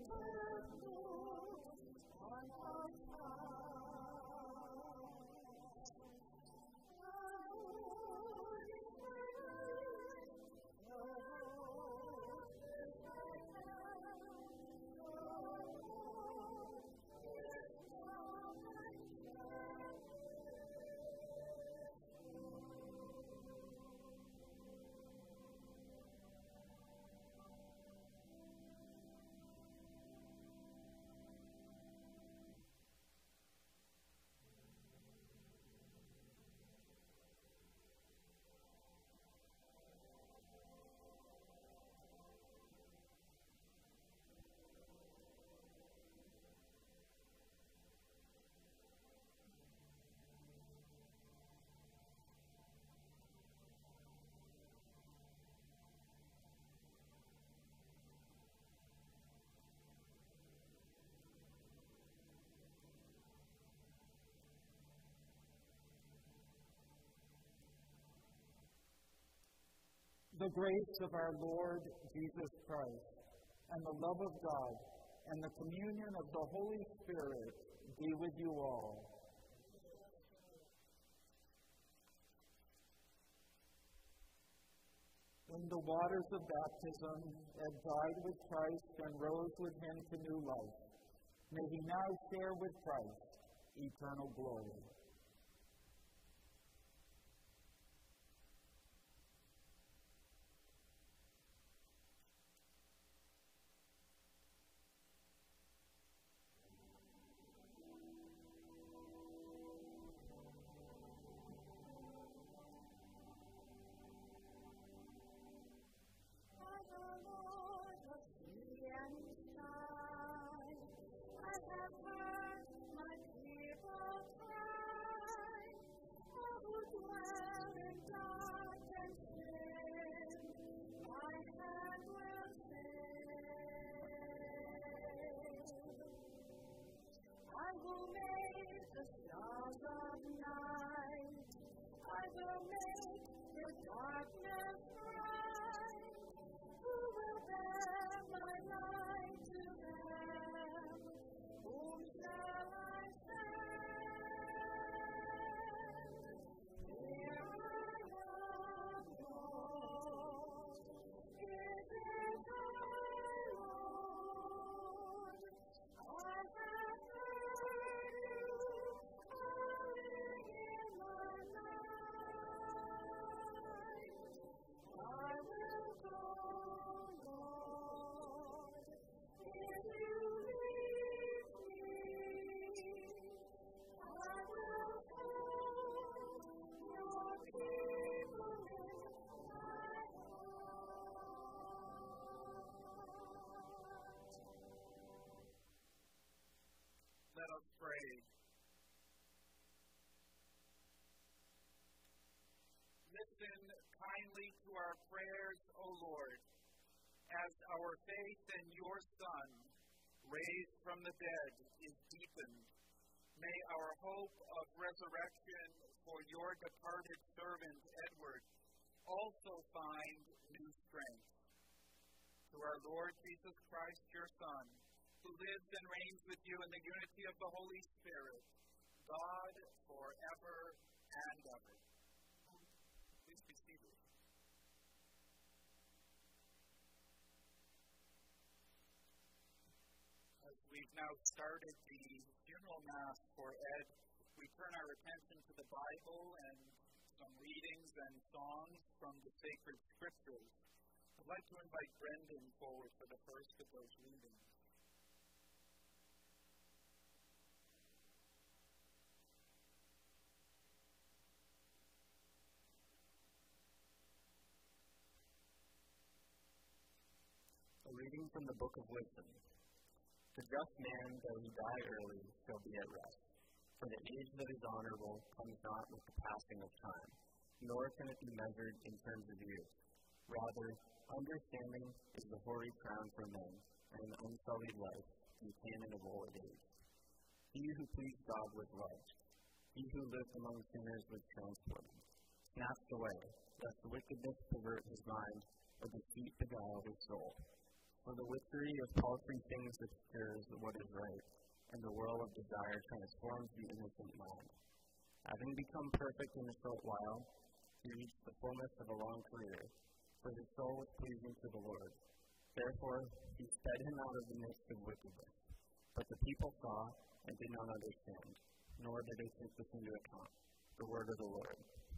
The grace of our Lord Jesus Christ, and the love of God, and the communion of the Holy Spirit be with you all. In the waters of baptism, Ed died with Christ and rose with him to new life. May he now share with Christ eternal glory. Let us pray. Listen kindly to our prayers, O Lord, as our faith in your Son, raised from the dead, is deepened. May our hope of resurrection for your departed servant, Edward, also find new strength. To our Lord Jesus Christ, your Son, who lives and reigns with you in the unity of the Holy Spirit, God forever and ever. Please be seated. As we've now started the funeral mass for Ed, we turn our attention to the Bible and some readings and songs from the sacred scriptures. I'd like to invite Brendan forward for the first of those readings. A reading from the Book of Wisdom. The just man, though he die early, shall be at rest. For the age that is honorable comes not with the passing of time, nor can it be measured in terms of years. Rather, understanding is the hoary crown for men, and an unsullied life, the canon of old age. He who pleased God was loved. He who lived among sinners was transported, snatched away, lest wickedness pervert his mind, or deceit beguile his soul. For the witchery of paltry things obscures what is right, and the whirl of desire transforms the innocent mind. Having become perfect in a short while, he reached the fullness of a long career, for his soul was pleasing to the Lord. Therefore, he sped him out of the midst of wickedness. But the people saw and did not understand, nor did they take this into account. The word of the Lord.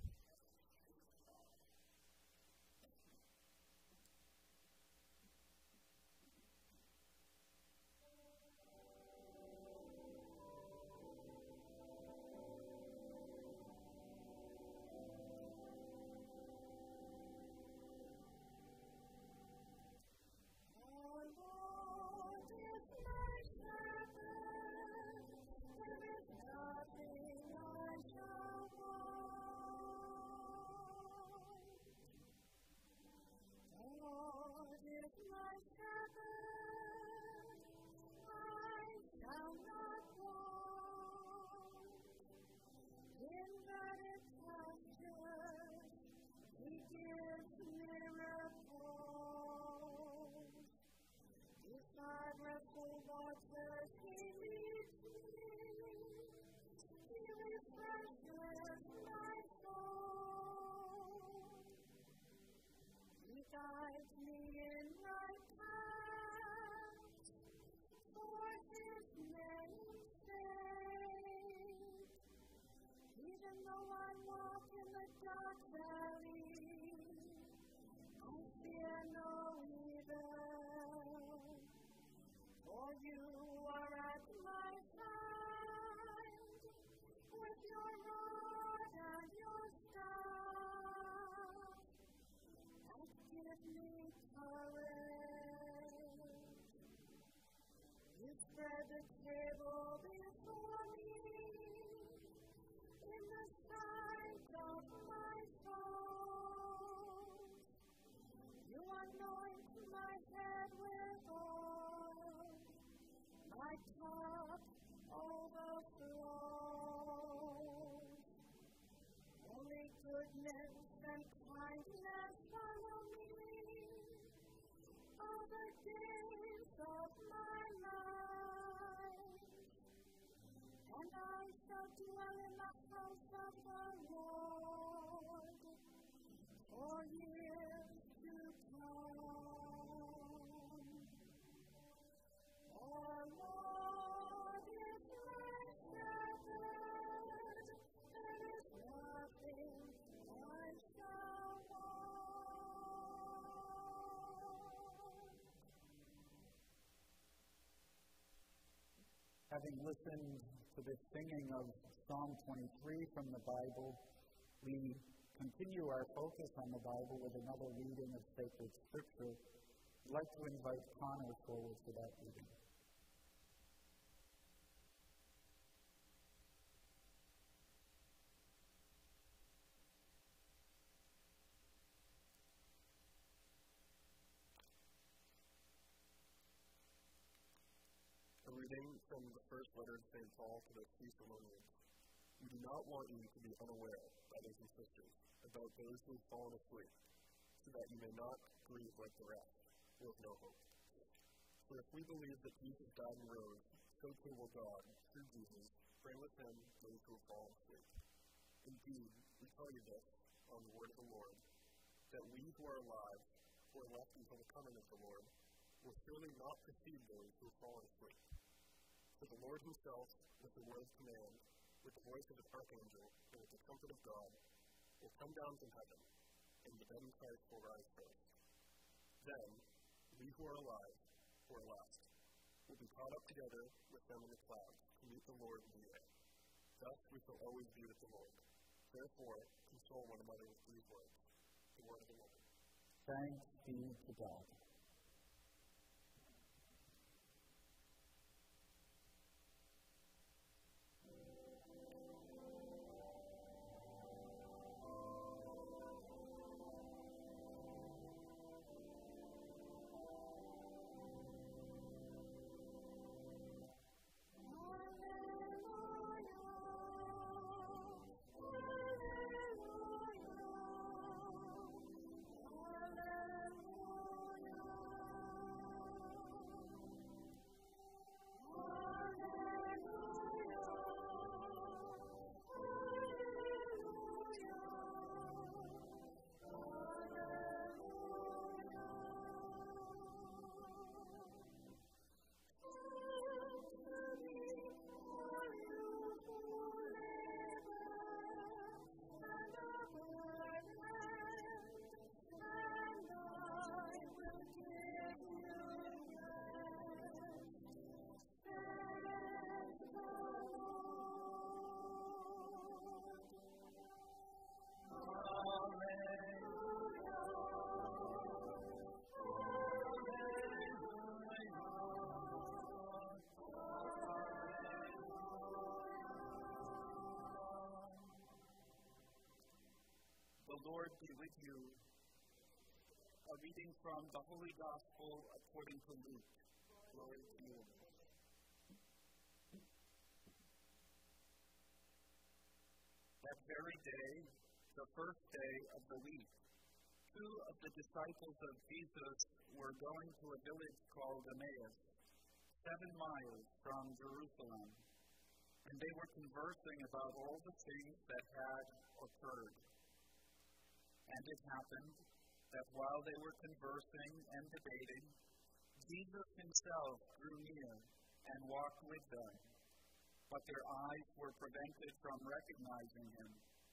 Having listened to the singing of Psalm 23 from the Bible, we continue our focus on the Bible with another reading of sacred scripture. I'd like to invite Connor forward for that reading. Reading from the first letter of St. Paul to the Thessalonians. We do not want you to be unaware, brothers and sisters, about those who have fallen asleep, so that you may not grieve like the rest, who have no hope. For if we believe that Jesus died and rose, so too will God, through Jesus, bring with him those who have fallen asleep. Indeed, we tell you this on the word of the Lord, that we who are alive, who are left until the coming of the Lord, will surely not precede those who have fallen asleep. For the Lord himself, with the word of command, with the voice of an archangel, and with the trumpet of God, will come down from heaven, and the dead in Christ will rise first. Then, we who are alive, who are last, will be caught up together with them in the clouds to meet the Lord in the air. Thus we shall always be with the Lord. Therefore, console one another with these words. The word of the Lord. Thanks be to God. Lord be with you. A reading from the Holy Gospel according to Luke. Glory to you. That very day, the first day of the week, two of the disciples of Jesus were going to a village called Emmaus, 7 miles from Jerusalem, and they were conversing about all the things that had occurred. And it happened that while they were conversing and debating, Jesus himself drew near and walked with them, but their eyes were prevented from recognizing him.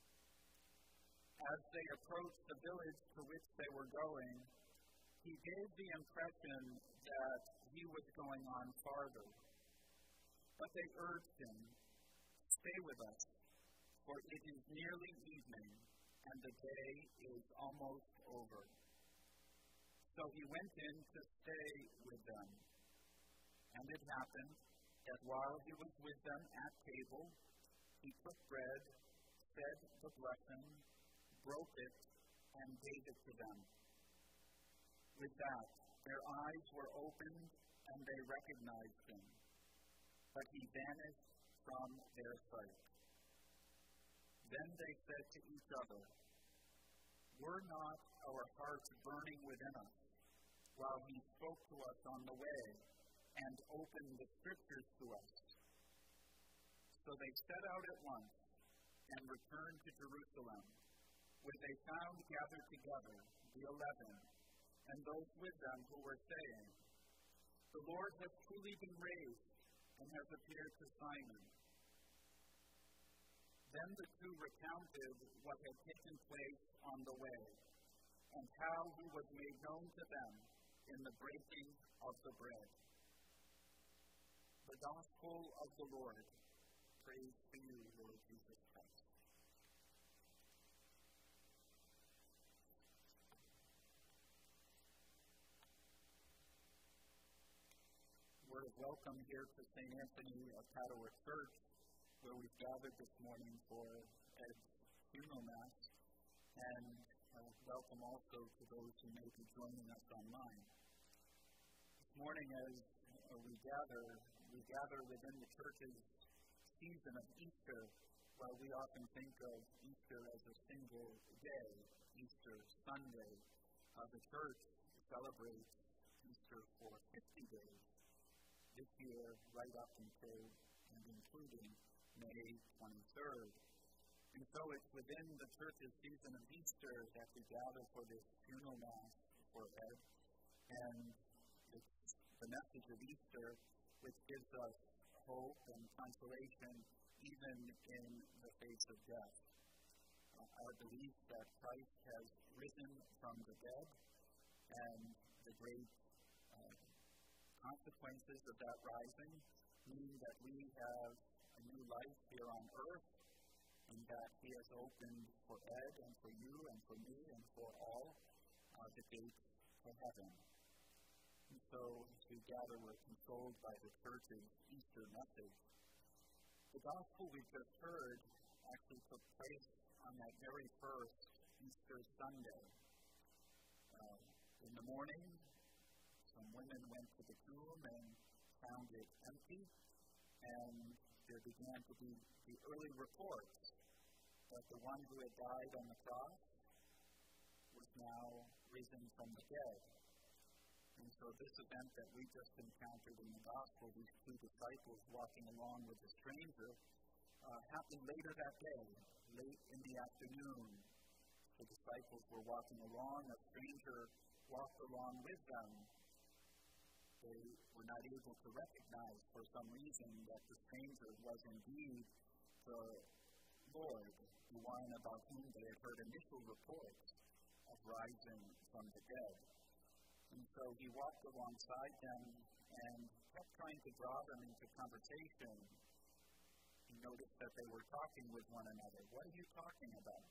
As they approached the village to which they were going, he gave the impression that he was going on farther. But they urged him, "Stay with us, for it is nearly evening, and the day is almost over." So he went in to stay with them. And it happened that while he was with them at table, he took bread, said the blessing, broke it, and gave it to them. With that, their eyes were opened, and they recognized him. But he vanished from their sight. Then they said to each other, "Were not our hearts burning within us while he spoke to us on the way and opened the Scriptures to us?" So they set out at once and returned to Jerusalem, where they found gathered together the 11 and those with them who were saying, "The Lord has truly been raised and has appeared to Simon." Then the two recounted what had taken place on the way and how he was made known to them in the breaking of the bread. The Gospel of the Lord. Praise to you, Lord Jesus Christ. Word of welcome here to St. Anthony of Padua Church, where we've gathered this morning for Ed's funeral mass, and welcome also to those who may be joining us online. This morning, as we gather within the church's season of Easter, while we often think of Easter as a single day, Easter Sunday. The church celebrates Easter for 50 days. This year, right up until and including May 23rd. And so it's within the church's season of Easter that we gather for this funeral mass for Ed. And it's the message of Easter which gives us hope and consolation even in the face of death. Our belief that Christ has risen from the dead and the great consequences of that rising mean that we have a new life here on earth, and that he has opened for Ed and for you and for me and for all the gates to heaven. And so as we gather, we're consoled by the church's Easter message. The gospel we just heard actually took place on that very first Easter Sunday. In the morning, some women went to the tomb and found it empty, and there began to be the early reports that the one who had died on the cross was now risen from the dead. And so this event that we just encountered in the gospel, these two disciples walking along with a stranger, happened later that day, late in the afternoon. The disciples were walking along, a stranger walked along with them. They were not able to recognize for some reason that the stranger was indeed the Lord, the one about whom they had heard initial reports of rising from the dead. And so he walked alongside them and kept trying to draw them into conversation. He noticed that they were talking with one another. What are you talking about?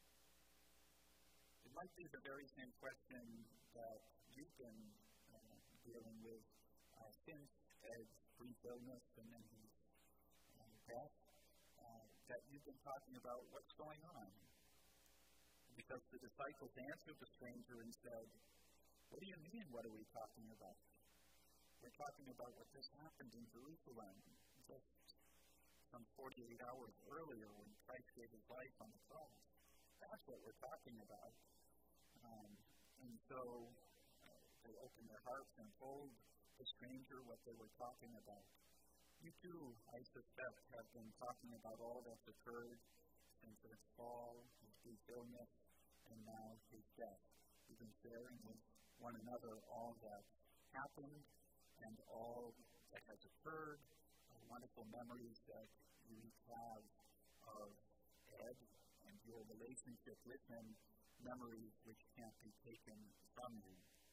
It might be the very same question that you've been dealing with since Ed's brief illness and then his death, that you've been talking about what's going on. because the disciples answered the stranger and said, "What do you mean, what are we talking about? We're talking about what just happened in Jerusalem just some 48 hours earlier when Christ gave his life on the cross. That's what we're talking about." And so they opened their hearts and told the stranger what they were talking about. You too, I suspect, have been talking about all that's occurred since his fall, his brief illness, and now his death. You've been sharing with one another all that happened and all that has occurred, wonderful memories that you each have of Ed and your relationship with him, memories which can't be taken from you.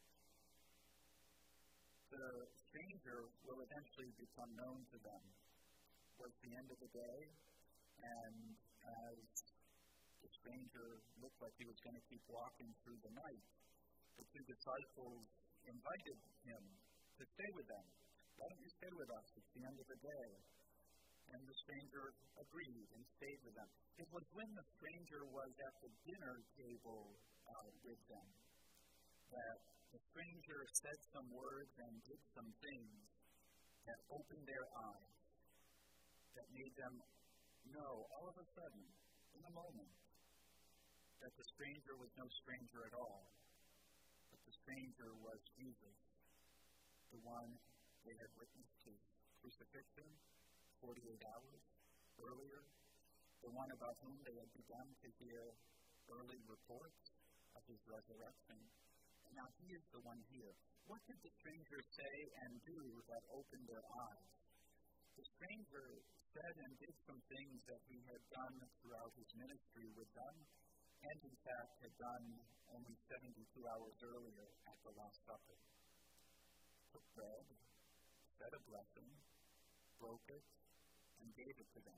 The stranger will eventually become known to them. It was the end of the day, and as the stranger looked like he was going to keep walking through the night, the two disciples invited him to stay with them. "Why don't you stay with us? It's the end of the day." And the stranger agreed and stayed with them. It was when the stranger was at the dinner table with them that the stranger said some words and did some things that opened their eyes, that made them know all of a sudden, in a moment, that the stranger was no stranger at all, that the stranger was Jesus, the one they had witnessed his crucifixion 48 hours earlier, the one about whom they had begun to hear early reports of his resurrection. And now he is the one here. What did the stranger say and do that opened their eyes? The stranger said and did some things that he had done throughout his ministry with them, and in fact had done only 72 hours earlier at the Last Supper. Took bread, said a blessing, broke it, and gave it to them.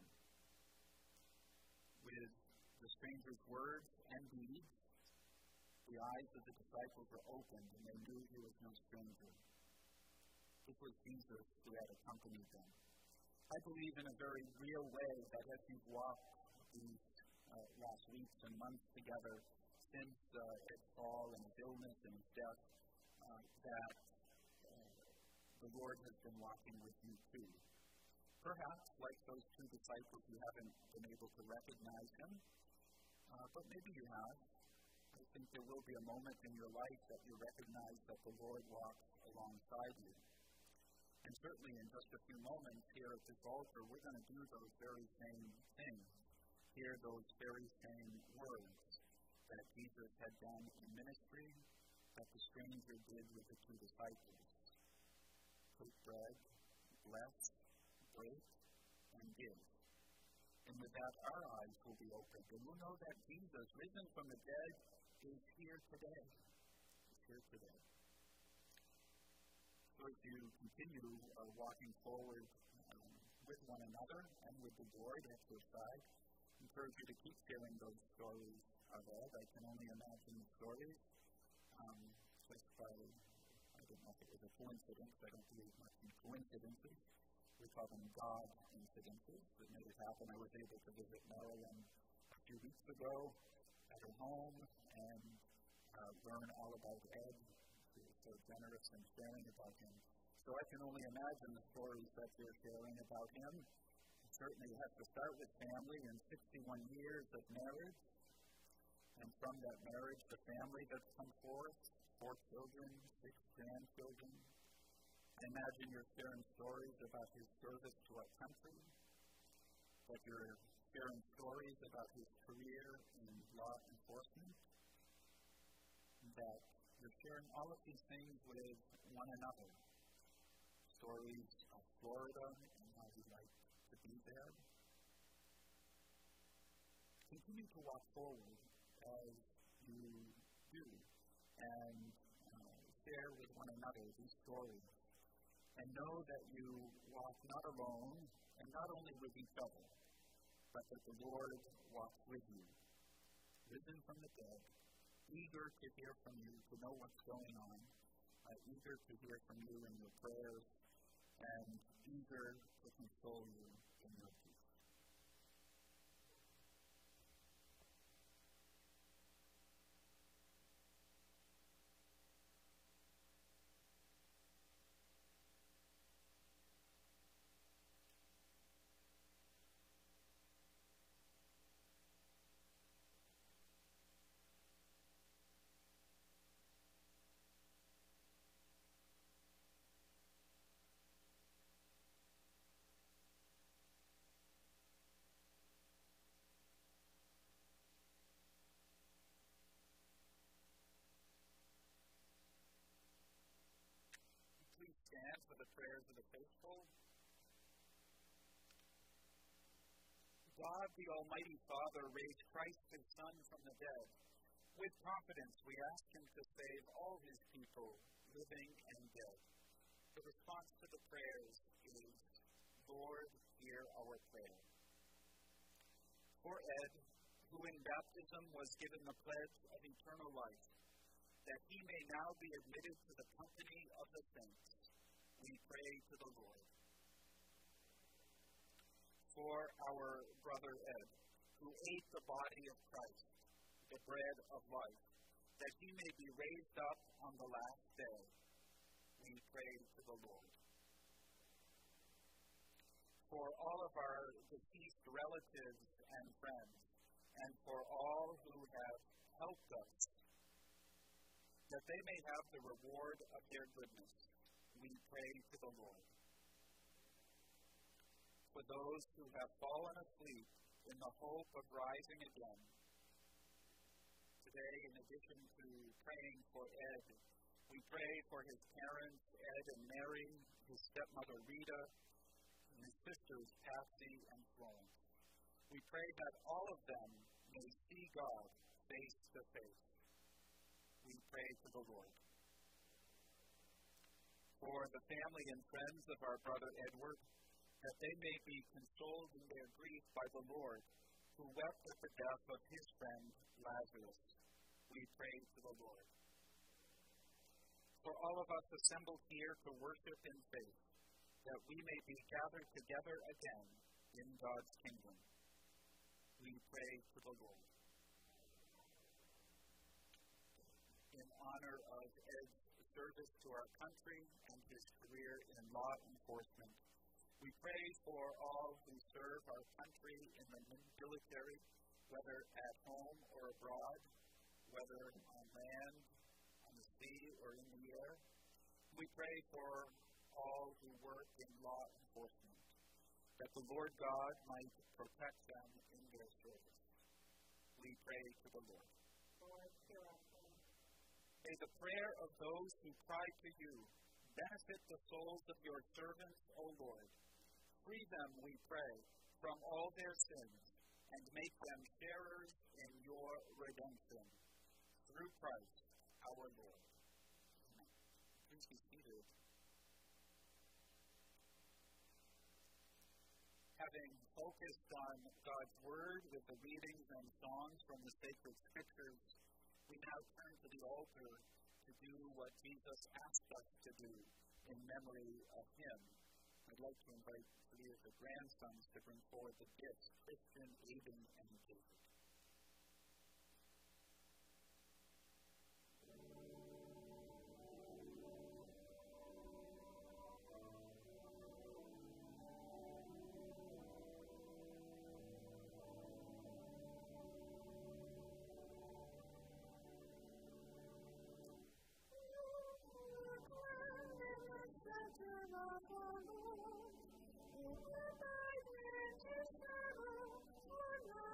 With the stranger's words and deeds, the eyes of the disciples were opened, and they knew he was no stranger. It was Jesus who had accompanied them. I believe in a very real way that as we've walked these last weeks and months together since his fall and his illness and his death, that the Lord has been walking with you too. Perhaps, like those two disciples, you haven't been able to recognize him, but maybe you have. I think there will be a moment in your life that you recognize that the Lord walks alongside you. And certainly in just a few moments here at this altar, we're going to do those very same things, hear those very same words that Jesus had done in ministry, that the stranger did with the two disciples. Take bread, bless, break, and give. And with that, our eyes will be opened, and we'll know that Jesus, risen from the dead, is here today. He's here today. So as you continue walking forward with one another and with the Lord at your side, I encourage you to keep sharing those stories of Ed. I can only imagine the stories. Just by, I don't know if it was a coincidence. I don't believe much in coincidences. We call them God incidences that made it happen. I was able to visit Marilyn a few weeks ago at her home and learn all about Ed. She was so generous in sharing about him. So I can only imagine the stories that you're sharing about him. Certainly you have to start with family and 61 years of marriage. And from that marriage, the family that's come forth, 4 children, 6 grandchildren. I imagine you're sharing stories about his service to our country, that you're sharing stories about his career in law enforcement, that you're sharing all of these things with one another. Stories of Florida and how you like to be there. Continue to walk forward as you do and share with one another these stories. And know that you walk not alone and not only with each other, but that the Lord walks with you, risen from the dead, eager to hear from you, to know what's going on, eager to hear from you in your prayers, and eager to console you in your peace. prayers of the faithful. God, the Almighty Father, raised Christ, his Son, from the dead. With confidence, we ask him to save all his people, living and dead. The response to the prayers is, Lord, hear our prayer. For Ed, who in baptism was given the pledge of eternal life, that he may now be admitted to the company of the saints, we pray to the Lord. For our brother Ed, who ate the body of Christ, the bread of life, that he may be raised up on the last day, we pray to the Lord. For all of our deceased relatives and friends, and for all who have helped us, that they may have the reward of their goodness, we pray to the Lord. For those who have fallen asleep in the hope of rising again, today, in addition to praying for Ed, we pray for his parents, Ed and Mary, his stepmother Rita, and his sisters Patsy and Florence. We pray that all of them may see God face to face. We pray to the Lord. For the family and friends of our brother Edward, that they may be consoled in their grief by the Lord, who wept at the death of his friend Lazarus. We pray to the Lord. For all of us assembled here to worship in faith, that we may be gathered together again in God's kingdom, we pray to the Lord. In honor of Ed's service to our country and his career in law enforcement, we pray for all who serve our country in the military, whether at home or abroad, whether on land, on the sea, or in the air. We pray for all who work in law enforcement, that the Lord God might protect them in their service. We pray to the Lord. Lord, hear us. May the prayer of those who cry to you benefit the souls of your servants, O Lord. Free them, we pray, from all their sins, and make them sharers in your redemption. Through Christ, our Lord. Amen. Please be seated. Having focused on God's Word with the readings and songs from the sacred scriptures, we now turn to the altar to do what Jesus asked us to do in memory of him. I'd like to invite three of the grandsons to bring forward the gifts, Christian, Aiden, and David. Lord,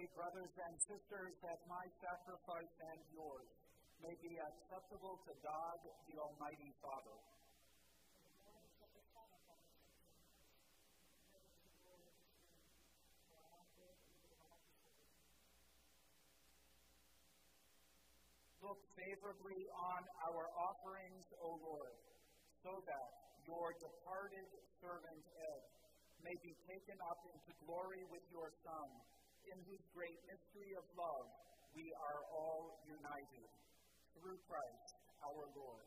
brothers and sisters, that my sacrifice and yours may be acceptable to God, the Almighty Father. Look favorably on our offerings, O Lord, so that your departed servant Ed may be taken up into glory with your Son, in whose great mystery of love we are all united. Through Christ our Lord.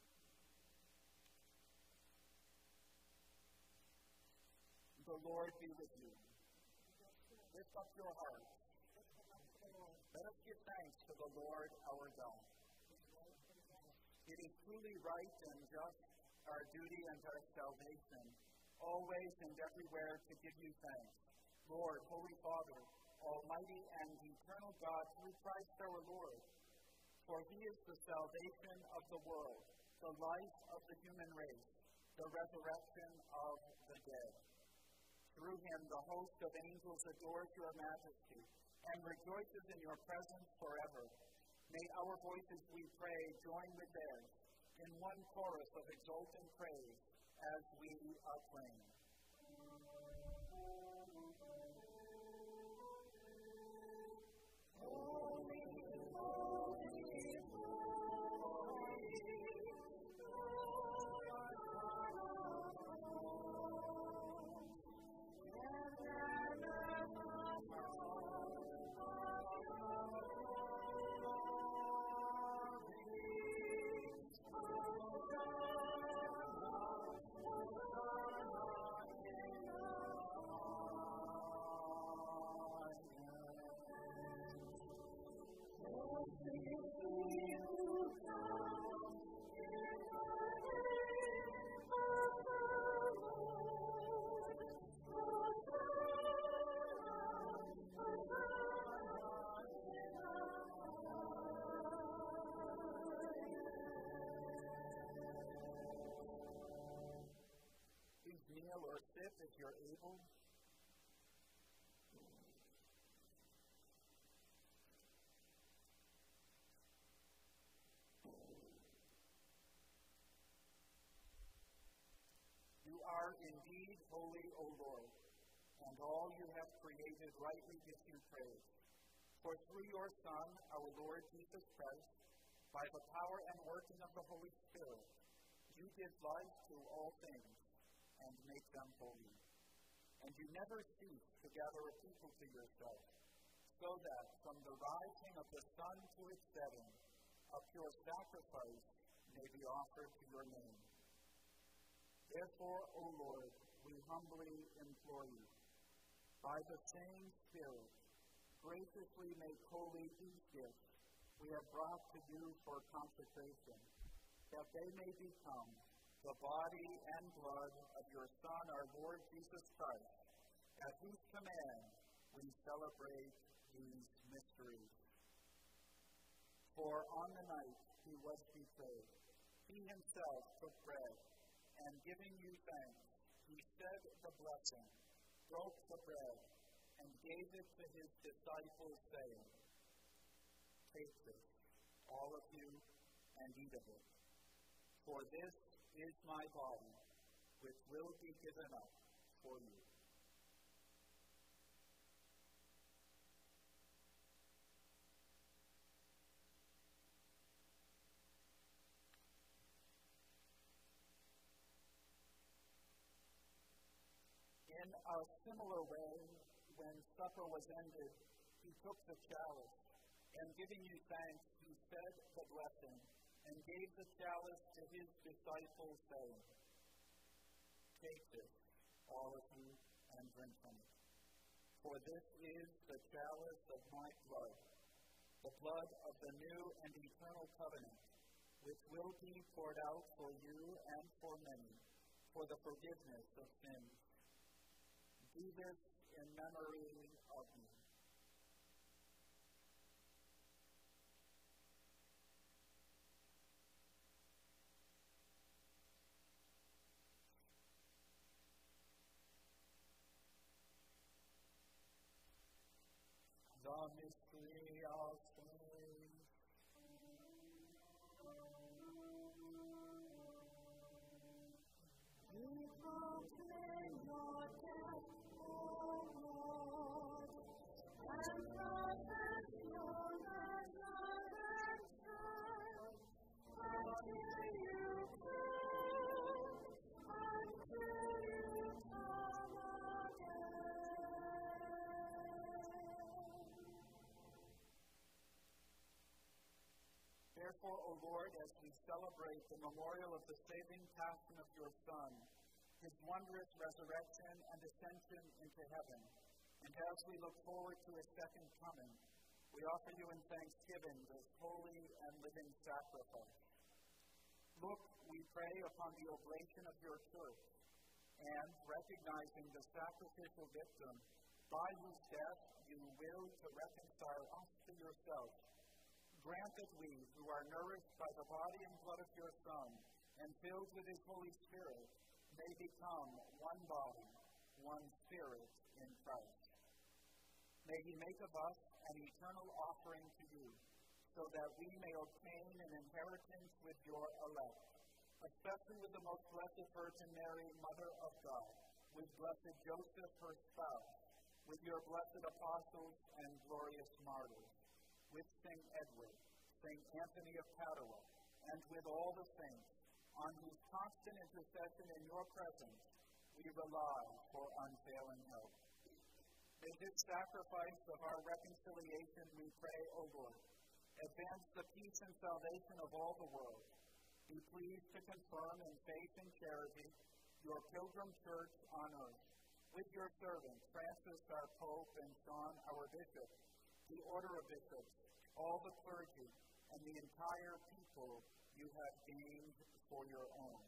The Lord be with you. Lift up your hearts. Let us give thanks to the Lord our God. It is truly right and just, our duty and our salvation, always and everywhere to give you thanks. Lord, Holy Father, Almighty and eternal God, through Christ our Lord. For he is the salvation of the world, the life of the human race, the resurrection of the dead. Through him the host of angels adores your majesty and rejoices in your presence forever. May our voices, we pray, join with theirs in one chorus of exultant praise as we acclaim. Holy, holy, holy, Lord God Almighty, and kneel or sit if you're able. You are indeed holy, O Lord, and all you have created rightly gives you praise. For through your Son, our Lord Jesus Christ, by the power and working of the Holy Spirit, you give life to all things and make them holy. And you never cease to gather a people to yourself, so that from the rising of the sun to its setting, a pure sacrifice may be offered to your name. Therefore, O Lord, we humbly implore you, by the same Spirit, graciously make holy these gifts we have brought to you for consecration, that they may become the body and blood of your Son, our Lord Jesus Christ, at whose command we celebrate these mysteries. For on the night he was betrayed, he himself took bread, and giving you thanks, he said the blessing, broke the bread, and gave it to his disciples, saying, "Take this, all of you, and eat of it. For this is my body, which will be given up for you." In a similar way, when supper was ended, he took the chalice, and giving you thanks, he said the blessing, and gave the chalice to his disciples, saying, "Take this, all of you, and drink from it. For this is the chalice of my blood, the blood of the new and eternal covenant, which will be poured out for you and for many, for the forgiveness of sins. Do this in memory of me." mystery of faith. We proclaim your death, O Lord, and profess your resurrection until you come, until you come again. Therefore, O Lord, as we celebrate the memorial of the saving passion of your Son, his wondrous resurrection and ascension into heaven, and as we look forward to his second coming, we offer you in thanksgiving this holy and living sacrifice. Look, we pray, upon the oblation of your church, and recognizing the sacrificial victim, by whose death you will to reconcile us to yourself, grant that we, who are nourished by the body and blood of your Son, and filled with his Holy Spirit, may become one body, one spirit in Christ. May he make of us an eternal offering to you, so that we may obtain an inheritance with your elect, especially with the most blessed Virgin Mary, Mother of God, with blessed Joseph, her spouse, with your blessed apostles and glorious martyrs, with St. Edward, St. Anthony of Padua, and with all the saints, on whose constant intercession in your presence we rely for unfailing help. May this sacrifice of our reconciliation, we pray, O Lord, advance the peace and salvation of all the world. Be pleased to confirm in faith and charity your pilgrim church on earth, with your servants, Francis our Pope and John our Bishop, the order of bishops, all the clergy, and the entire people you have gained for your own.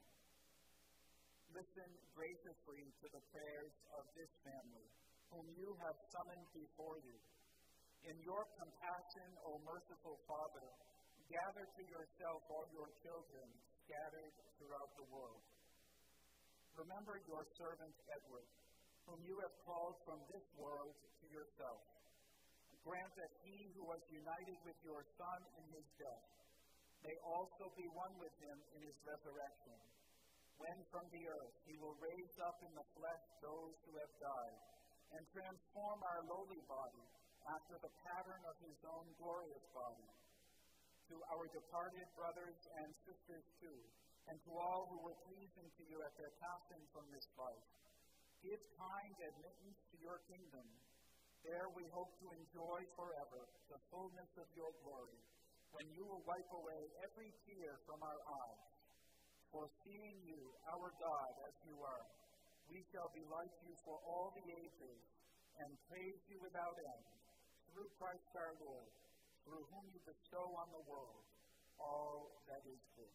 Listen graciously to the prayers of this family, whom you have summoned before you. In your compassion, O merciful Father, gather to yourself all your children scattered throughout the world. Remember your servant Edward, whom you have called from this world to yourself. Grant that he who was united with your Son in his death may also be one with him in his resurrection, when from the earth he will raise up in the flesh those who have died, and transform our lowly body after the pattern of his own glorious body. To our departed brothers and sisters too, and to all who were pleasing to you at their passing from this life, give kind admittance to your kingdom. There we hope to enjoy forever the fullness of your glory, when you will wipe away every tear from our eyes. For seeing you, our God, as you are, we shall be like you for all the ages, and praise you without end, through Christ our Lord, through whom you bestow on the world all that is good.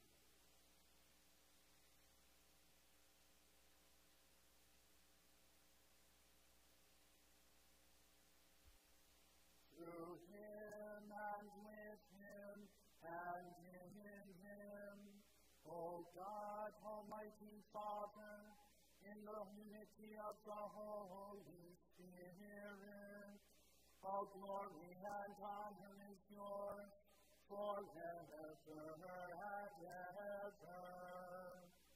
Through him and with him and in him, O God, Almighty Father, in the unity of the Holy Spirit, all glory and honor is yours forever and ever.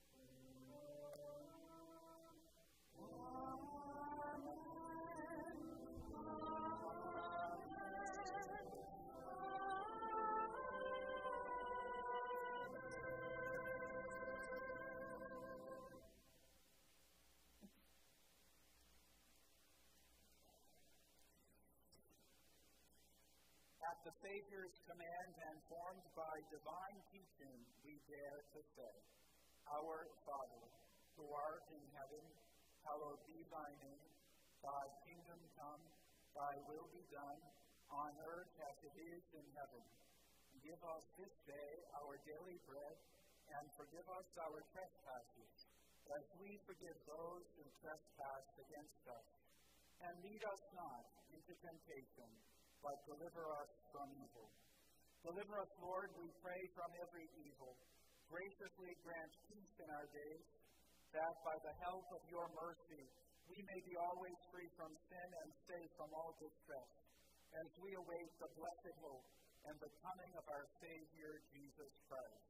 At the Savior's command and formed by divine teaching, we dare to say, Our Father, who art in heaven, hallowed be thy name. Thy kingdom come, thy will be done, on earth as it is in heaven. Give us this day our daily bread, and forgive us our trespasses, as we forgive those who trespass against us. And lead us not into temptation, but deliver us from evil. Deliver us, Lord, we pray, from every evil. Graciously grant peace in our days, that by the help of your mercy we may be always free from sin and safe from all distress, as we await the blessed hope and the coming of our Savior, Jesus Christ.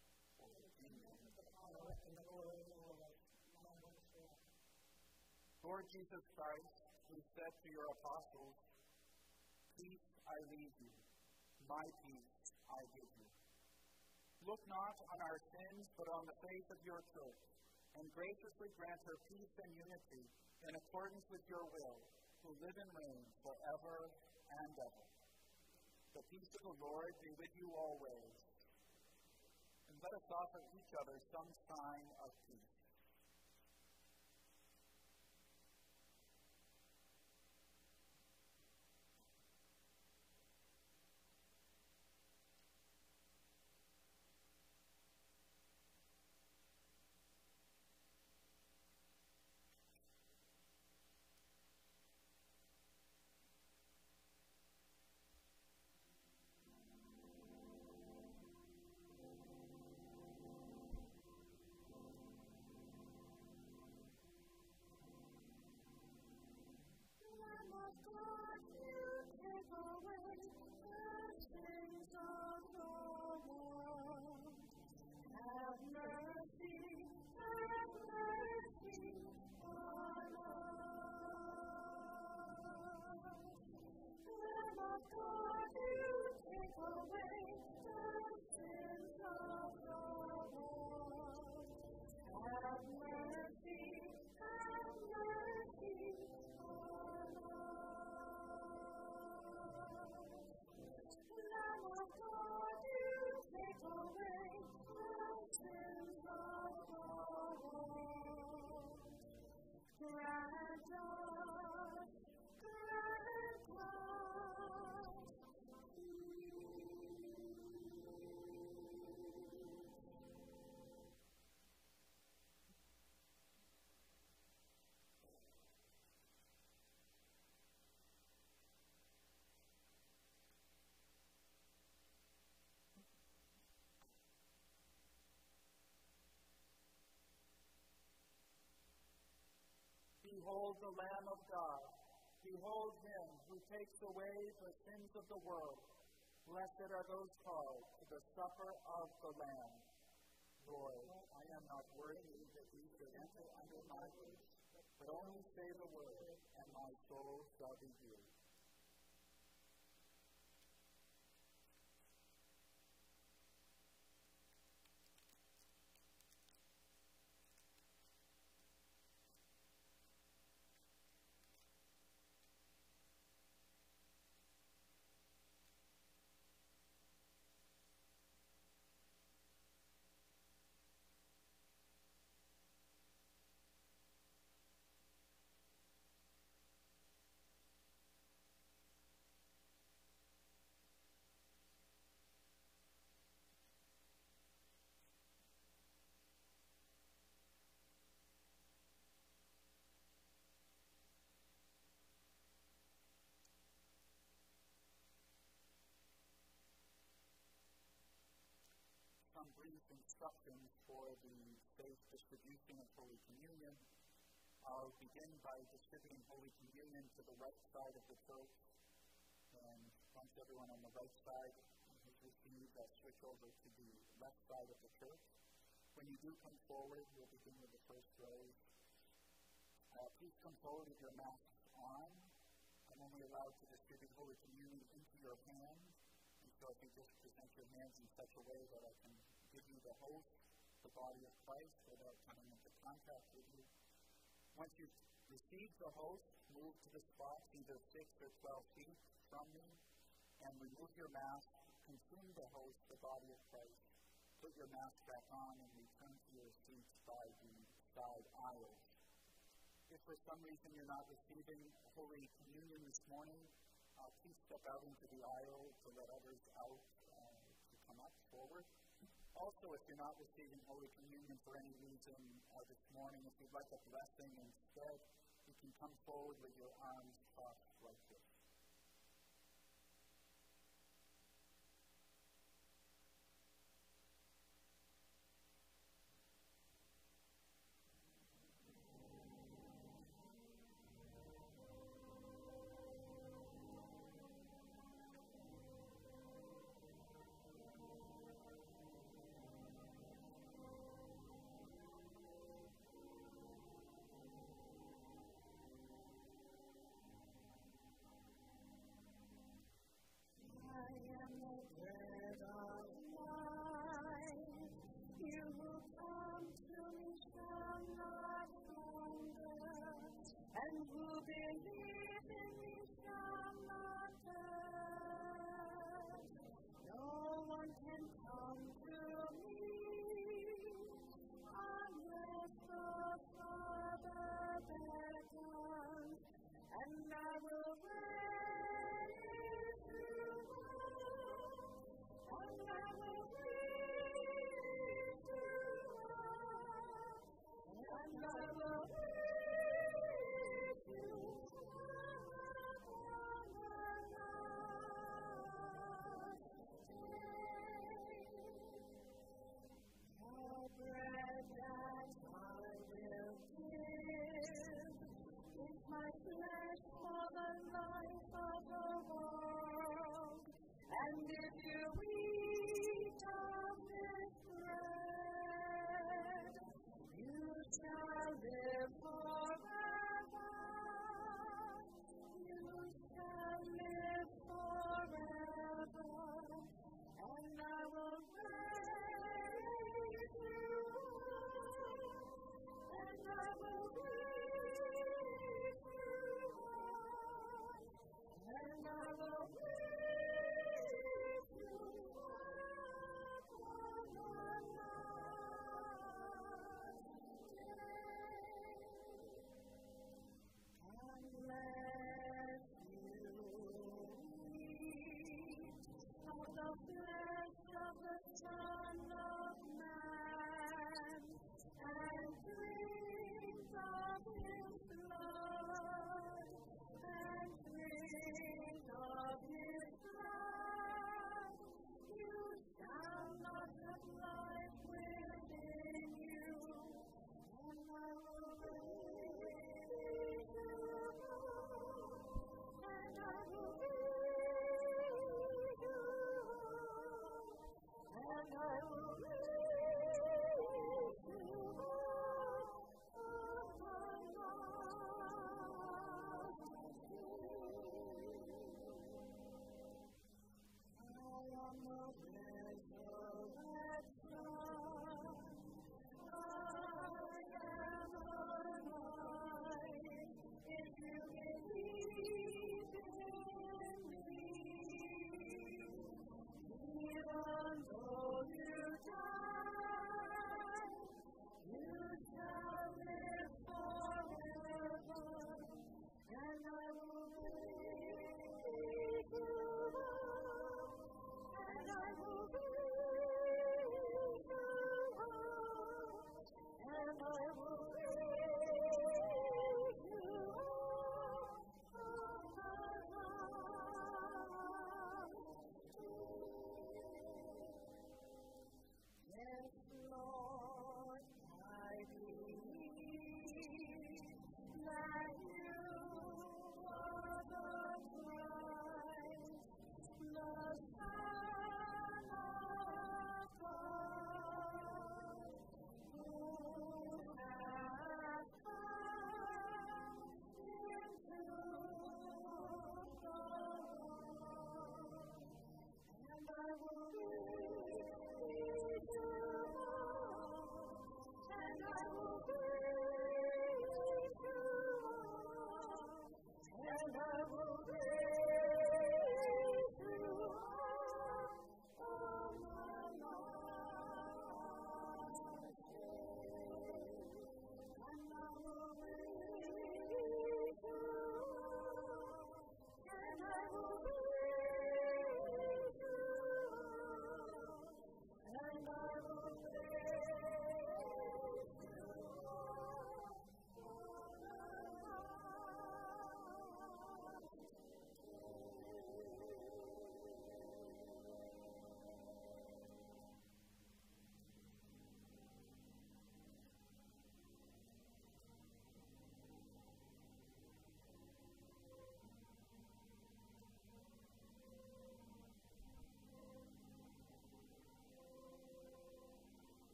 Lord Jesus Christ, who said to your apostles, "Peace I leave you, my peace I give you." Look not on our sins, but on the faith of your church, and graciously grant her peace and unity in accordance with your will, who live and reign forever and ever. The peace of the Lord be with you always. And let us offer each other some sign of peace. Behold the Lamb of God. Behold him who takes away the sins of the world. Blessed are those called to the supper of the Lamb. Lord, I am not worthy that you should enter under my roof, but only say the word, and my soul shall be healed. Some brief instructions for the safe distribution of Holy Communion. I'll begin by distributing Holy Communion to the right side of the church, and once everyone on the right side has received, I'll switch over to the left side of the church. When you do come forward, we'll begin with the first rows. Please come forward with your masks on. I'm only allowed to distribute Holy Communion into your hands. So if you just present your hands in such a way that I can give you the host, the body of Christ, without coming into contact with you. Once you've received the host, move to the spots either 6 or 12 feet from me, and remove your mask, consume the host, the body of Christ, put your mask back on, and return to your seats by the side aisles. If for some reason you're not receiving Holy Communion this morning, please step out into the aisle to let others out to come up forward. Also, if you're not receiving Holy Communion for any reason this morning, if you'd like a blessing instead, you can come forward with your arms crossed like this.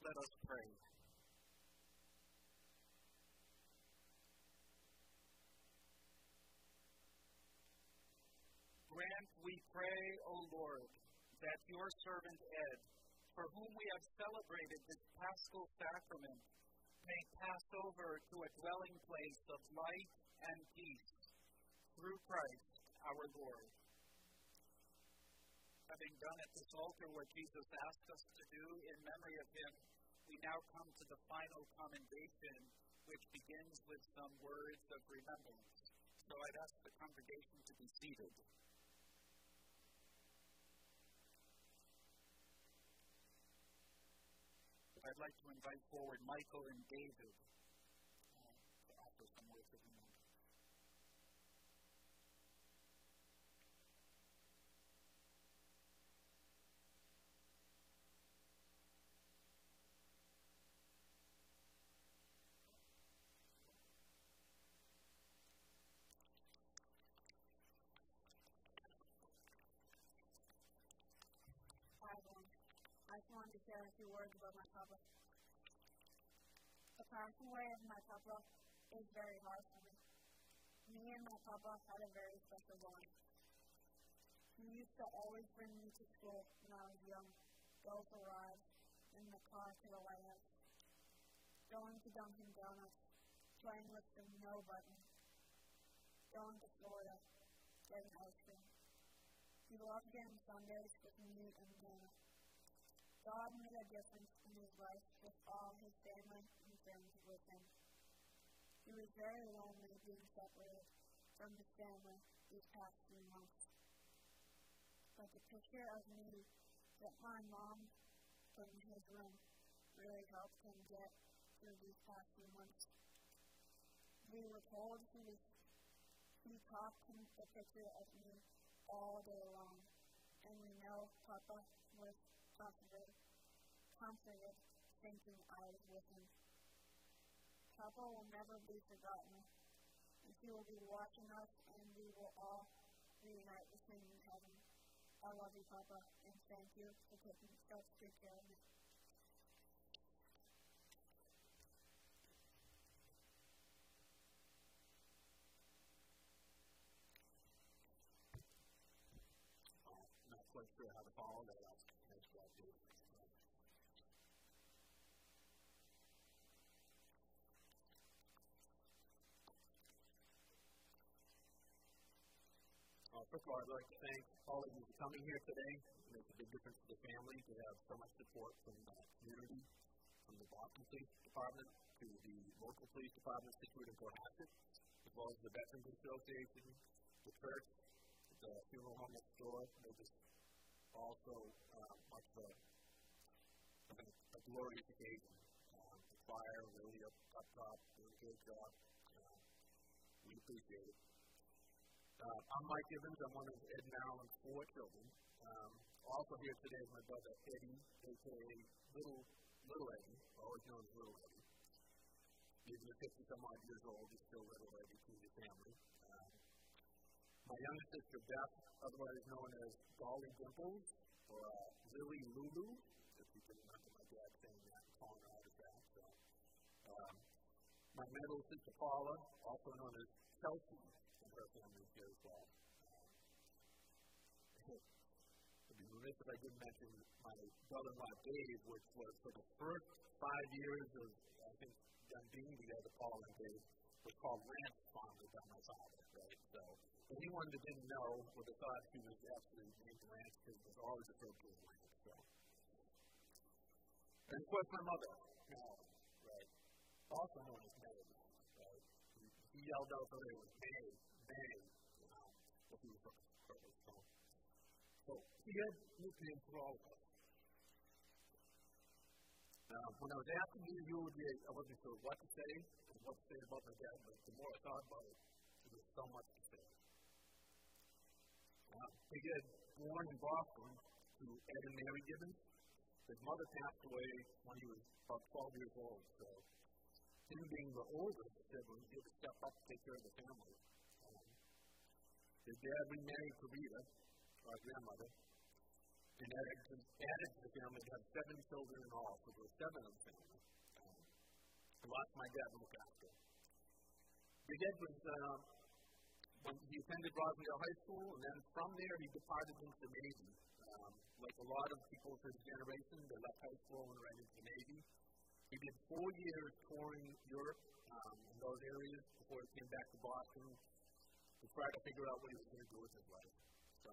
let us pray. Grant, we pray, O Lord, that your servant Ed, for whom we have celebrated this Paschal sacrament, may pass over to a dwelling place of light and peace through Christ our Lord. Having done at this altar what Jesus asked us to do in memory of him, we now come to the final commendation, which begins with some words of remembrance. So I'd ask the congregation to be seated. I'd like to invite forward Michael and David to offer some words of remembrance. I just wanted to share a few words about my papa. The passing away of my papa is very hard for me. Me and my papa had a very special bond. He used to always bring me to school when I was young, go for rides in the car to the lighthouse, going to Dunkin' Donuts, playing with the no button, going to Florida, getting ice cream. He loved getting sundaes with meat and banana. God made a difference in his life with all his family and friends with him. He was very lonely being separated from his family these past few months. But the picture of me that my mom put in his room really helped him get through these past few months. We were told he talked to the picture of me all day long, and we know Papa was comforted, thinking I was with him. Papa will never be forgotten, and he will be watching us, and we will all reunite with him in heaven. I love you, Papa, and thank you for taking such good care of me. I'm not quite sure how to follow that up. Thanks, God, David. First of all, I'd like to thank all of you for coming here today. It makes a big difference to the family to have so much support from the community, from the Boston Police Department to the local police department situated in Cohasset, as well as the Veterans Association, the church, the funeral home next door. They just also much of a glorious occasion. The choir really up top, doing a good job. We appreciate it. I'm Mike Gibbons. I'm one of Ed and Alan's 4 children. Also here today is my brother Eddie, a.k.a. Little Eddie, always known as Little Eddie. Even at 50-some-odd years old, he's still Little Eddie to the family. My younger sister Beth, otherwise known as Golly Dimples, or Lily Lulu, if you can remember my dad saying that and calling her out of that. So, my middle sister Paula, also known as Chelsea, and her family is here as well. I'd be remiss if I didn't mention my brother-in-law Dave, which was for the first 5 years of, I think, them being together, Paul and Dave, was called Ranch Farmer by my father, right? So, anyone that didn't know would have thought he was actually named Ranch because it was always referred to as Ranch. So. And of course, my mother, Mary, right? Also known as Mary, right? He yelled out that it was May, what he was looking for. So he had nicknames for all of us. When I was asking you, I wasn't sure what to say and what to say about my dad, but the more I thought about it, there was so much to say. He was born in Boston to Ed and Mary Gibbons. His mother passed away when he was about 12 years old, so him being the oldest sibling, he had to step up to take care of the family. His dad remarried to Rita, our grandmother, and added to the family, they had 7 children in all, so there were 7 of the family. Lots my dad to look after. Big Ed was, when he attended Rosendale High School, and then from there he departed into the Navy. Like a lot of people of his generation, they left high school and went right into the Navy. He did 4 years touring Europe in those areas before he came back to Boston to try to figure out what he was going to do with his life. So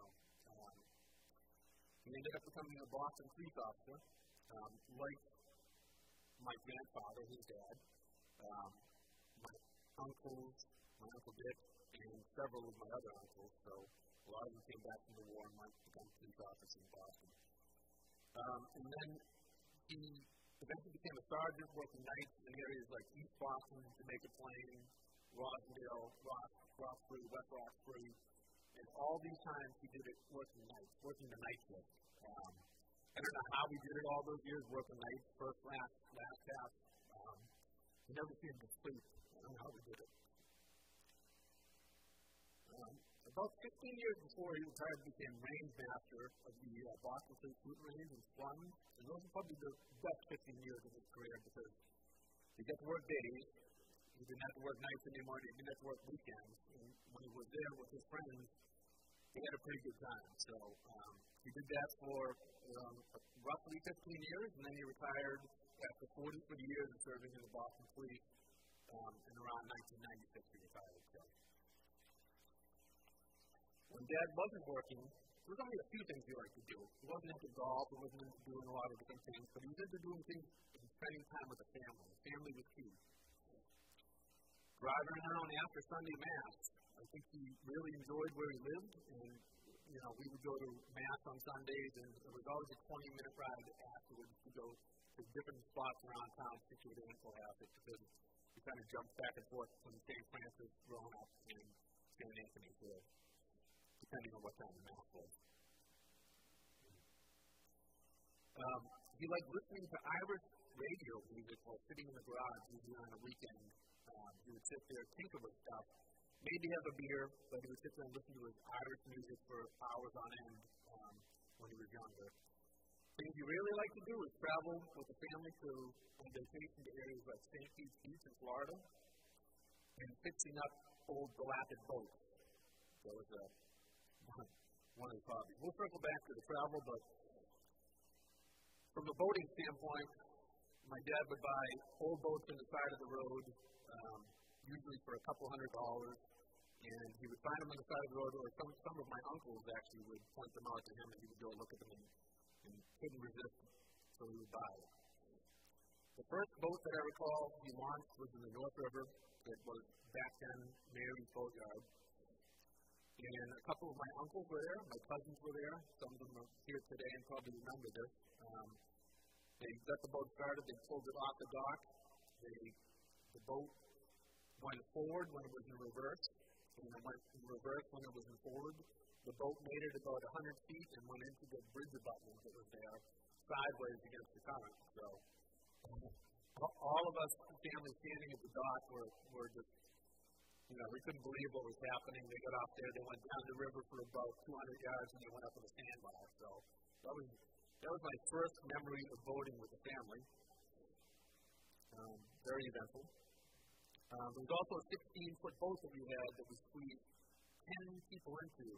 he ended up becoming a Boston police officer, like my grandfather, his dad, my uncles, my Uncle Dick, and several of my other uncles. So a lot of them came back from the war and went to become police officers in Boston. And then he eventually became a sergeant working nights in areas like East Boston, Jamaica Plain, Rosendale, Roxbury, West Roxbury. And all these times he did it working nights, working the night shift. I don't know how we did it all those years, working nights, first, last half. We never seemed to sleep. I don't know how we did it. About 15 years before he retired, he became range master of the Boston Police Route Range in Swanton. And those are probably the best 15 years of his career because he got to work days. He didn't have to work nights anymore. He didn't have to work weekends. And when he was there with his friends, he had a pretty good time. So he did that for roughly 15 years, and then he retired after 43 years of serving in the Boston Police. And around 1996, he retired. So when Dad wasn't working, there was only a few things he liked to do. He wasn't into golf. He wasn't into doing a lot of different things, but he was into doing things and spending time with the family. Family was key. Driving around after Sunday Mass, I think he really enjoyed where he lived, and we would go to Mass on Sundays, and there was always a 20-minute ride afterwards to go to different spots around town situated in Cohasset because we kind of jumped back and forth from St. Francis, growing up, and St. Anthony's Hill, depending on what time the Mass was. He liked listening to Irish radio music while sitting in the garage, usually on a weekend. He would sit there, tinker with stuff, maybe have a beer, but he would sit there and listen to his Irish music for hours on end when he was younger. Things he really liked to do was travel with the family on vacation to areas like St. Pete's Beach in Florida and fixing up old dilapidated boats. That was one of his hobbies. We'll circle back to the travel, but from a boating standpoint, my dad would buy old boats on the side of the road, usually for $200, and he would find them on the side of the road, or some of my uncles actually would point them out to him, and he would go look at them and couldn't resist, so he would buy it. The first boat that I recall he launched was in the North River. It was back then Mary's Boatyard. And a couple of my uncles were there, my cousins were there. Some of them are here today and probably remember this. They got the boat started, they pulled it off the dock. The boat went forward when it was in reverse, and it went in reverse when it was in forward. The boat made it about 100 feet and went into the bridge abutment that was there, sideways against the current. So all of us family standing at the dock were just, we couldn't believe what was happening. They got off there, they went down the river for about 200 yards, and they went up on a sandbar. So that was my first memory of boating with the family. Very eventful. There was also a 16-foot boat that we had that we squeezed 10 people into.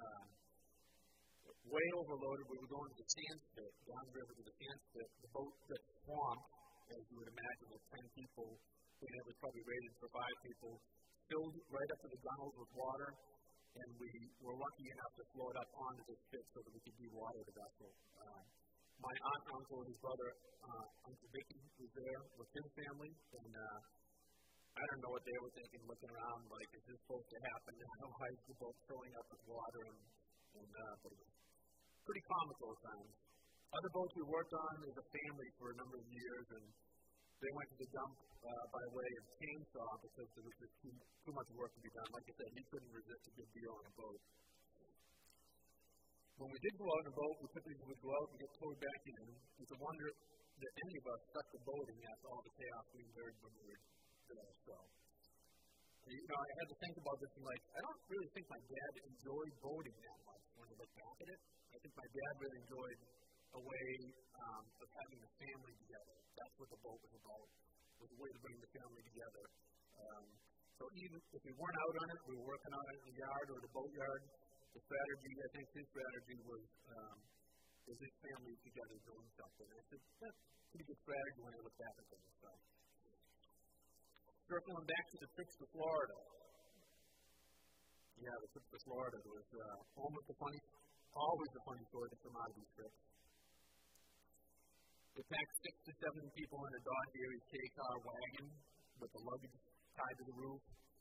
Way overloaded. We were going to the sand spit, down the river to the sand spit. The boat got swamped, as you would imagine, with 10 people. And it was probably rated for 5 people. Filled right up to the gunnels with water, and we were lucky enough to float up onto the spit so that we could de-water the vessel. My aunt and uncle and his brother, Uncle Vicky, was there with his family, and I don't know what they were thinking, looking around like, is this supposed to happen? Why is the boat filling up with water? But it was pretty comical at times. Other boats we worked on as a family for a number of years, and they went to the dump by way of chainsaw because there was just too much work to be done. Like I said, he couldn't resist a good deal on a boat. When we did go out on a boat, we typically would go out and get towed back in. It's a wonder that any of us stuck the boating after all the chaos we endured when we were there. So, I had to think about this and I don't really think my dad enjoyed boating that much when I look back at it. I think my dad really enjoyed a way of having the family together. That's what the boat was about. It was a way to bring the family together. So even if we weren't out on it, we were working on it in the yard or the boatyard. The strategy, I think his strategy was his family together doing something. And I said, that's a pretty good strategy when I look back at things. So. Circling back to the trips to Florida. Yeah, the trip to Florida was always a funny story to come out of these trips. We packed 6 to 7 people in a Dodge Dairy K-car wagon with the luggage tied to the roof.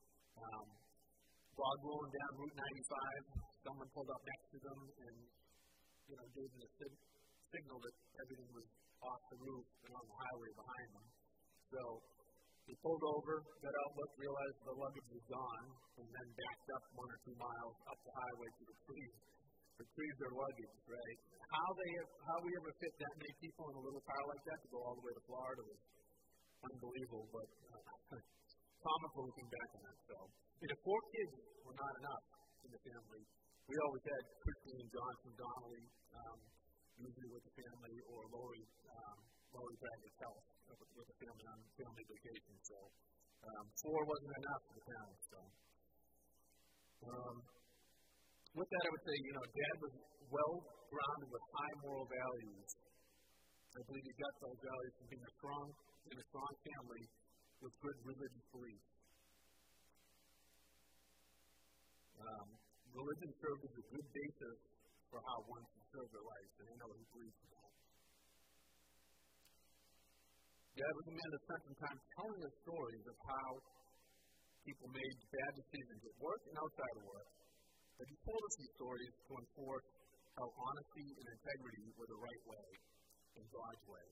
Fog rolling down Route 95. Someone pulled up next to them and, gave them a signal that everything was off the roof and on the highway behind them. So they pulled over, got out, looked, realized the luggage was gone, and then backed up 1 or 2 miles up the highway to retrieve their luggage, right? How we ever fit that many people in a little car like that to go all the way to Florida was unbelievable, but comical looking back on that. So, 4 kids were not enough in the family. We always had Christine, Johnson, Donnelly, usually with the family, or Lori dragged herself with the family on family vacation. So, 4 wasn't enough for the family. So, with that, I would say, Dad was well-grounded with high moral values. I believe he got those values from being in a strong family with good religious beliefs. Religion served as a good basis for how one should serve their life, and I know he believes in that. Dad was a man that spent some time telling us stories of how people made bad decisions at work and outside of work. But he told us these stories to enforce how honesty and integrity were the right way, in God's way.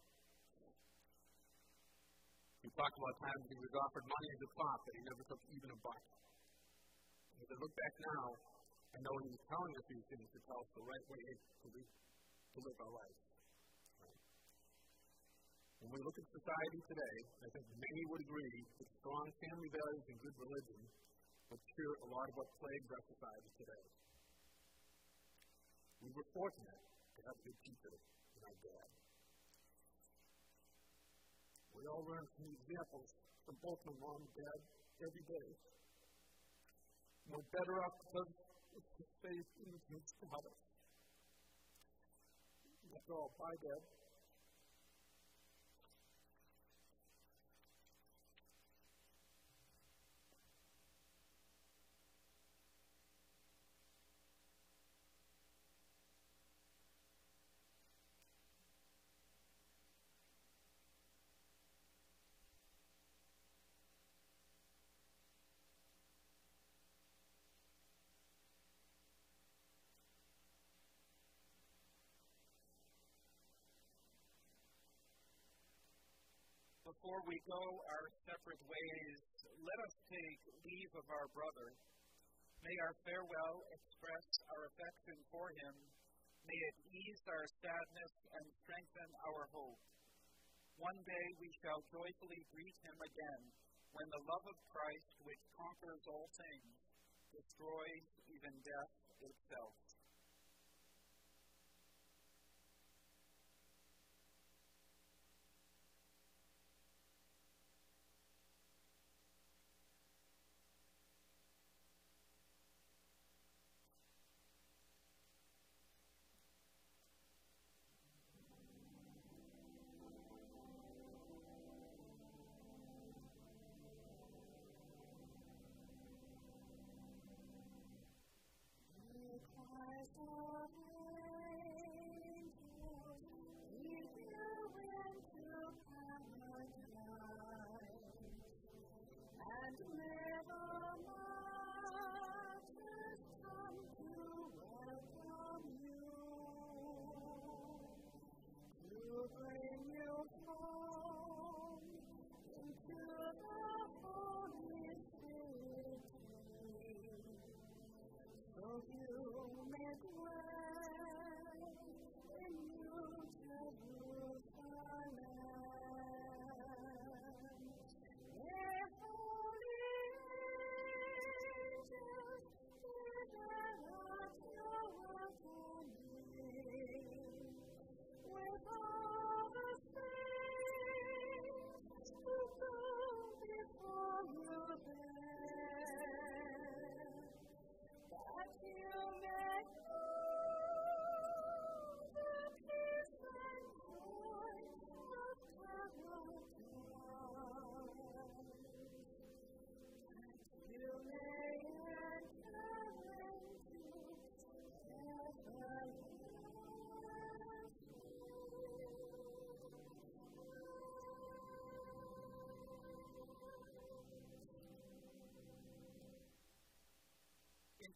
He talked about times he was offered money as a prop, but he never took even a buck. As I look back now, I know he was telling us these things to tell us the right way to live our life. Right? When we look at society today, I think many would agree that strong family values and good religion would cure a lot of what plagues our society today. We were fortunate to have a good teacher in our dad. We all learn from the examples from both my mom and dad every day. We're better off because it's the faith in the kids to have us. That's all. Bye, Dad. Before we go our separate ways, let us take leave of our brother. May our farewell express our affection for him. May it ease our sadness and strengthen our hope. One day we shall joyfully greet him again, when the love of Christ, which conquers all things, destroys even death itself.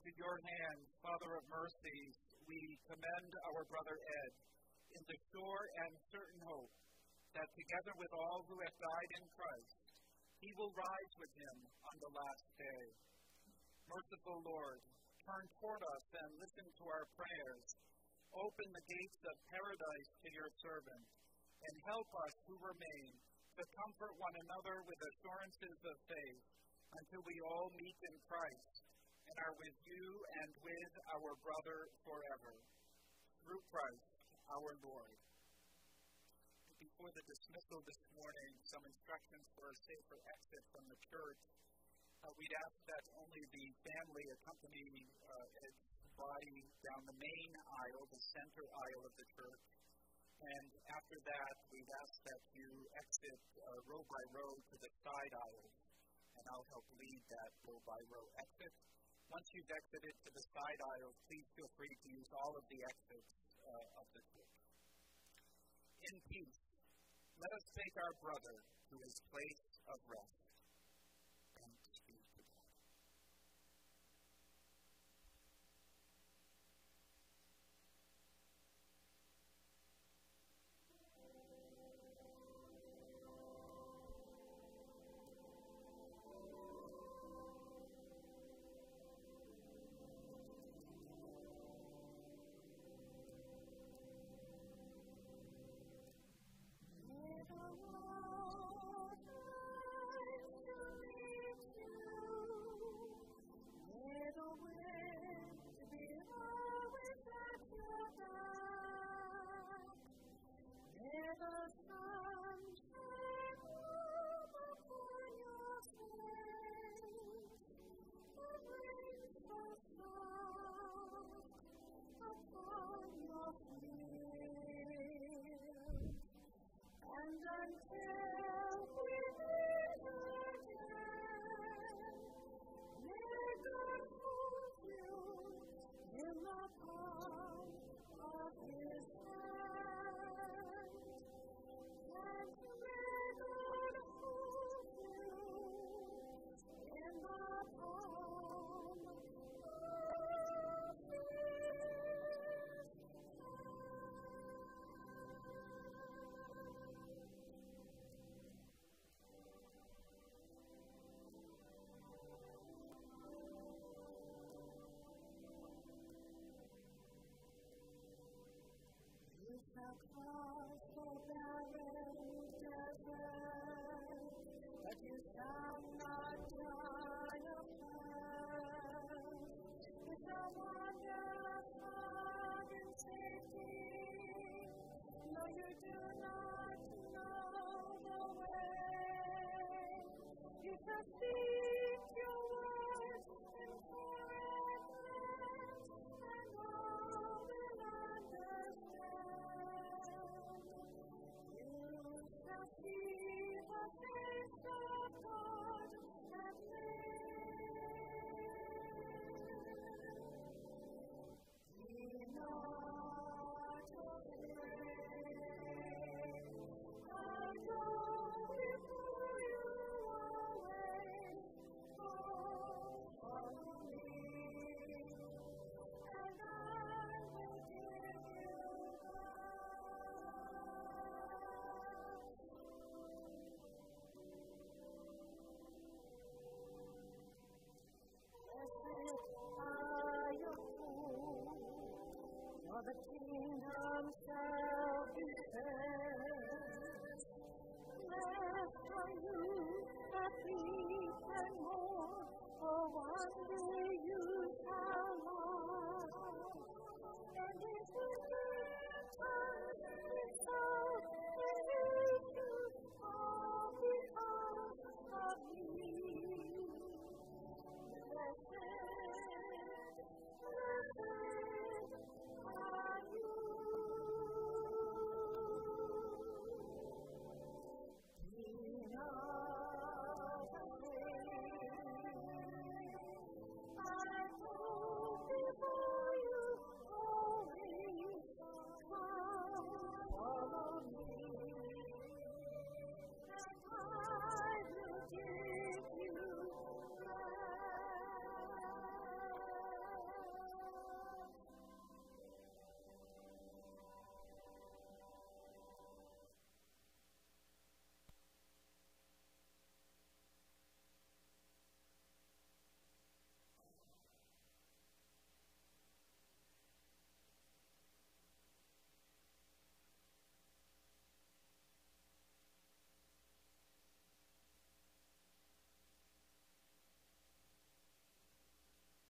into your hands, Father of mercies, we commend our brother Ed in the sure and certain hope that together with all who have died in Christ, he will rise with him on the last day. Merciful Lord, turn toward us and listen to our prayers. Open the gates of paradise to your servant, and help us who remain to comfort one another with assurances of faith until we all meet in Christ and are with you and with our brother forever. Through Christ our Lord. Before the dismissal this morning, some instructions for a safer exit from the church. We'd ask that only the family accompany its body down the main aisle, the center aisle of the church. And after that, we'd ask that you exit row by row to the side aisles. And I'll help lead that row by row exit. Once you've exited to the side aisles, please feel free to use all of the exits of the church. In peace, let us take our brother to his place of rest.